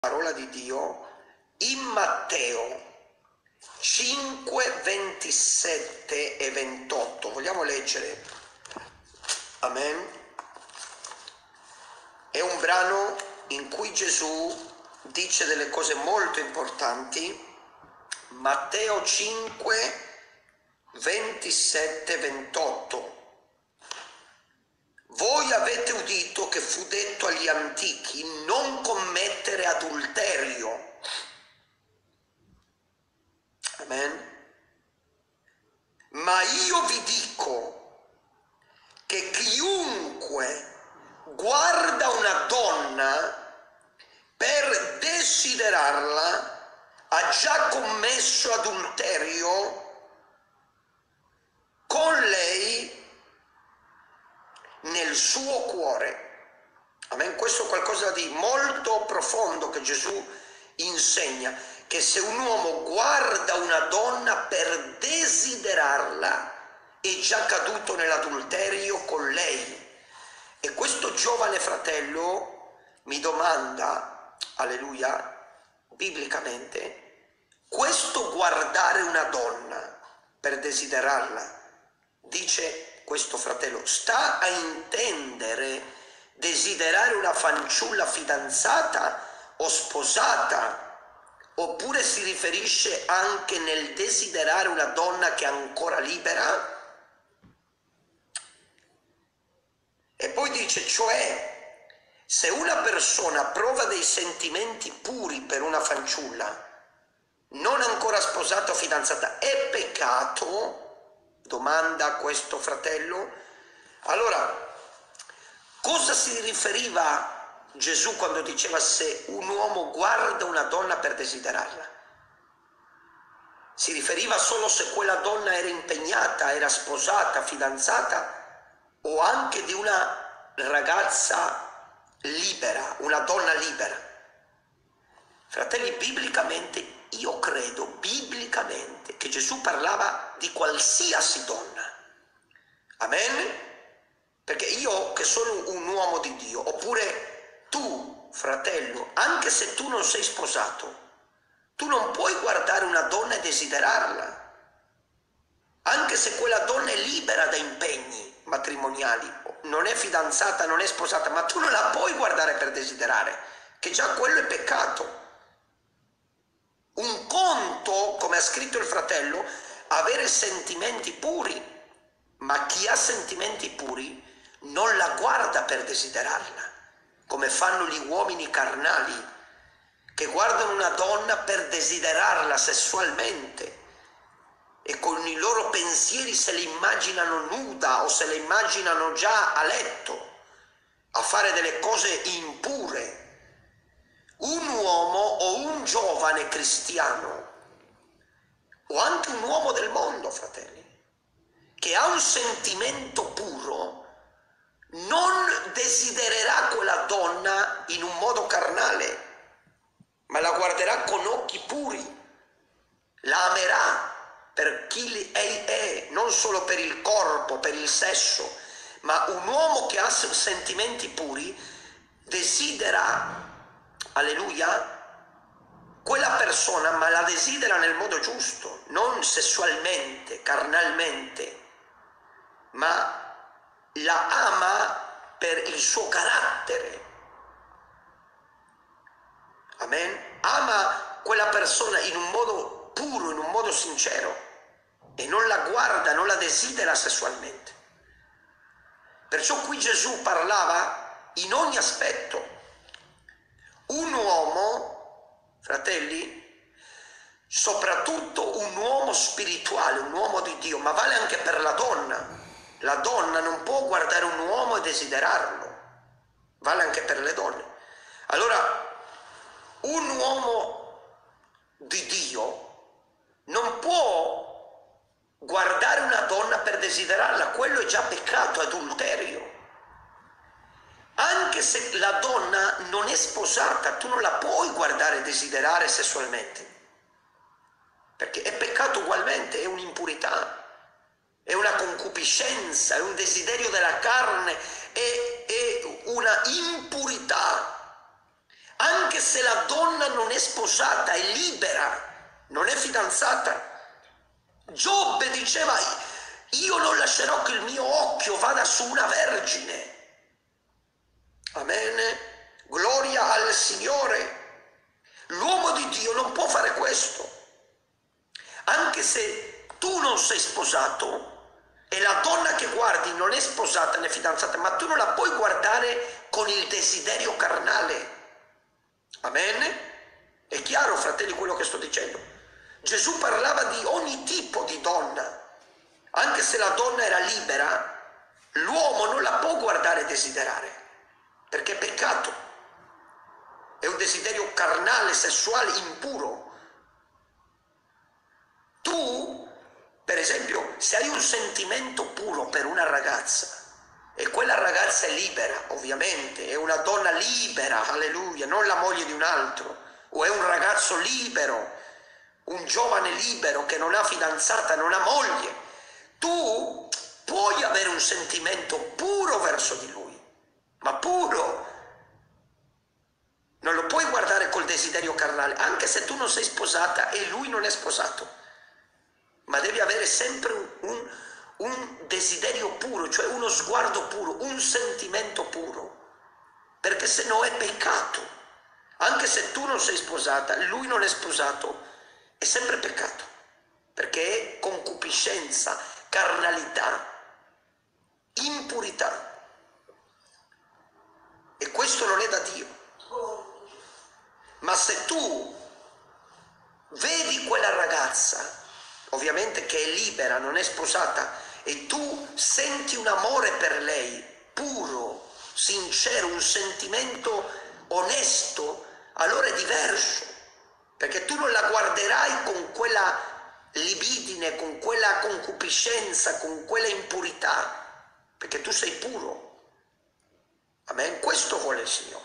parola di Dio in Matteo 5, 27 e 28. Vogliamo leggere? Amen. È un brano in cui Gesù dice delle cose molto importanti. Matteo 5, 27, 28. Voi avete udito che fu detto agli antichi: non commettere adulterio. Amen. Ma io vi dico che chiunque guarda una donna per desiderarla ha già commesso adulterio con lei nel suo cuore. Amen. Questo è qualcosa di molto profondo che Gesù insegna, che se un uomo guarda una donna per desiderarla è già caduto nell'adulterio con lei. E questo giovane fratello mi domanda, alleluia, biblicamente, questo guardare una donna per desiderarla, dice questo fratello, sta a intendere desiderare una fanciulla fidanzata o sposata, oppure si riferisce anche nel desiderare una donna che è ancora libera? E poi dice, cioè, se una persona prova dei sentimenti puri per una fanciulla non ancora sposata o fidanzata, è peccato? Domanda questo fratello. Allora, cosa si riferiva Gesù quando diceva se un uomo guarda una donna per desiderarla? Si riferiva solo se quella donna era impegnata, era sposata, fidanzata, o anche di una ragazza libera, una donna libera? Fratelli, biblicamente, io credo biblicamente che Gesù parlava di qualsiasi donna. Amen? Perché io che sono un uomo di Dio, oppure tu, fratello, anche se tu non sei sposato, tu non puoi guardare una donna e desiderarla, anche se quella donna è libera da impegni matrimoniali, non è fidanzata, non è sposata, ma tu non la puoi guardare per desiderare, che già quello è peccato. Un conto, come ha scritto il fratello, avere sentimenti puri, ma chi ha sentimenti puri non la guarda per desiderarla, come fanno gli uomini carnali, che guardano una donna per desiderarla sessualmente e con i loro pensieri se le immaginano nuda o se le immaginano già a letto, a fare delle cose impure. Un uomo o un giovane cristiano, o anche un uomo del mondo, fratelli, che ha un sentimento puro, non desidererà quella donna in un modo carnale, ma la guarderà con occhi puri, la amerà per chi è, non solo per il corpo, per il sesso, ma un uomo che ha sentimenti puri desidera, alleluia, quella persona, ma la desidera nel modo giusto, non sessualmente, carnalmente, ma la ama per il suo carattere. Amen? Ama quella persona in un modo puro, in un modo sincero, e non la guarda, non la desidera sessualmente. Perciò qui Gesù parlava in ogni aspetto. Un uomo, fratelli, soprattutto un uomo spirituale, un uomo di Dio, ma vale anche per la donna. La donna non può guardare un uomo e desiderarlo, vale anche per le donne. Allora, un uomo di Dio non può guardare una donna per desiderarla, quello è già peccato, adulterio. Anche se la donna non è sposata, tu non la puoi guardare e desiderare sessualmente, perché è peccato ugualmente, è un'impurità, è una concupiscenza, è un desiderio della carne, è una impurità. anche se la donna non è sposata, è libera, non è fidanzata. Giobbe diceva: io non lascerò che il mio occhio vada su una vergine. Amen. Gloria al Signore. L'uomo di Dio non può fare questo. Anche se tu non sei sposato e la donna che guardi non è sposata né fidanzata, ma tu non la puoi guardare con il desiderio carnale. Amen? È chiaro, fratelli, quello che sto dicendo? Gesù parlava di ogni tipo di donna. Anche se la donna era libera, l'uomo non la può guardare e desiderare, perché è peccato. È un desiderio carnale, sessuale, impuro. Tu, per esempio, se hai un sentimento puro per una ragazza, e quella ragazza è libera, ovviamente, è una donna libera, alleluia, non la moglie di un altro, o è un ragazzo libero, un giovane libero che non ha fidanzata, non ha moglie, tu puoi avere un sentimento puro verso di lui, ma puro. Non lo puoi guardare col desiderio carnale, anche se tu non sei sposata e lui non è sposato, ma devi avere sempre un desiderio puro, cioè uno sguardo puro, un sentimento puro, perché se no è peccato. Anche se tu non sei sposata, lui non è sposato, è sempre peccato, perché è concupiscenza, carnalità, impurità, e questo non è da Dio. Ma se tu vedi quella ragazza, ovviamente che è libera, non è sposata, e tu senti un amore per lei, puro, sincero, un sentimento onesto, allora è diverso, perché tu non la guarderai con quella libidine, con quella concupiscenza, con quella impurità, perché tu sei puro. Amen? Questo vuole il Signore.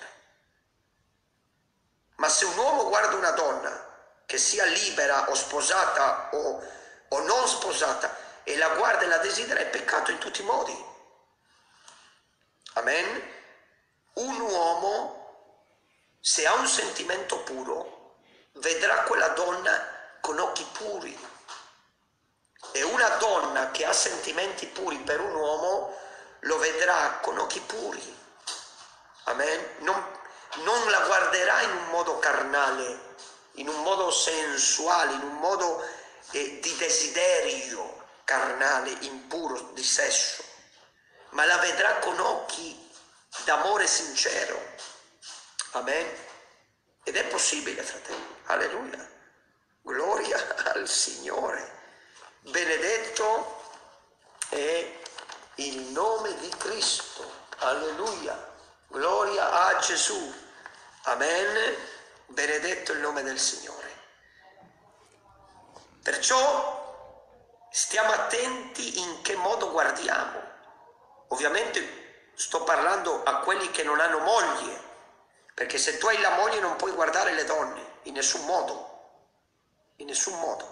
Ma se un uomo guarda una donna, che sia libera o sposata o non sposata, e la guarda e la desidera, è peccato in tutti i modi. Amen? Un uomo, se ha un sentimento puro, vedrà quella donna con occhi puri. E una donna che ha sentimenti puri per un uomo lo vedrà con occhi puri. Amen? Non la guarderà in un modo carnale, in un modo sensuale, in un modo di desiderio carnale, impuro, di sesso, ma la vedrà con occhi d'amore sincero. Amen? Ed è possibile, fratelli. Alleluia. Gloria al Signore. Benedetto è il nome di Cristo. Alleluia. Gloria a Gesù. Amen. Benedetto il nome del Signore. Perciò stiamo attenti in che modo guardiamo. Ovviamente sto parlando a quelli che non hanno moglie, perché se tu hai la moglie non puoi guardare le donne, in nessun modo. In nessun modo.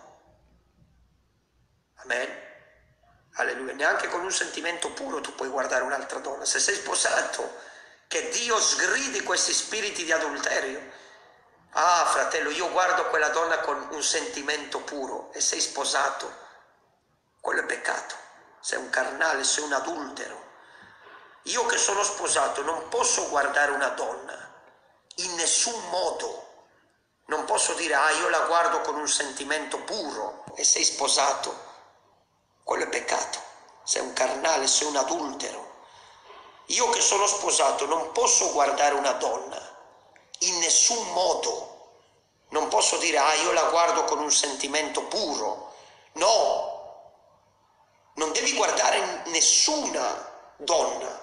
Amen. Alleluia. Neanche con un sentimento puro tu puoi guardare un'altra donna. Se sei sposato, che Dio sgridi questi spiriti di adulterio. Ah, fratello, io guardo quella donna con un sentimento puro, e sei sposato, quello è peccato. Sei un carnale, sei un adultero. Io che sono sposato non posso guardare una donna in nessun modo. Non posso dire: ah, io la guardo con un sentimento puro, e sei sposato, quello è peccato. Sei un carnale, sei un adultero. Io che sono sposato non posso guardare una donna in nessun modo. Non posso dire: ah, io la guardo con un sentimento puro. No, non devi guardare nessuna donna.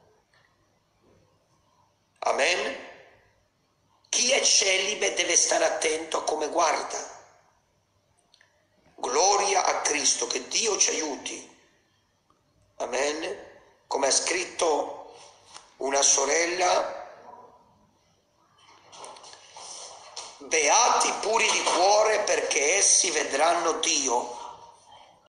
Amen? Chi è celibe deve stare attento a come guarda. Gloria a Cristo, che Dio ci aiuti. Amen? Come ha scritto una sorella: beati puri di cuore, perché essi vedranno Dio.